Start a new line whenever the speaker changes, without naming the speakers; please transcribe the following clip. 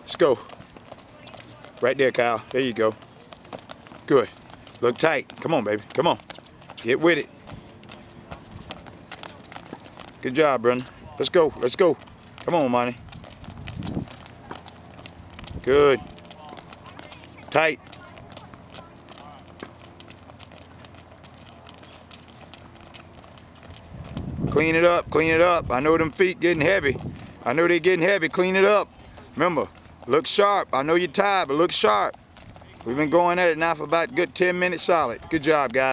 Let's go. Right there, Kyle. There you go. Good. Look tight. Come on, baby. Come on. Get with it. Good job, Brendan. Let's go. Let's go. Come on, Monty. Good. Tight. Clean it up. Clean it up. I know them feet getting heavy. I know they're getting heavy. Clean it up. Remember, look sharp. I know you're tired, but look sharp. We've been going at it now for about a good 10 minutes solid. Good job, guys.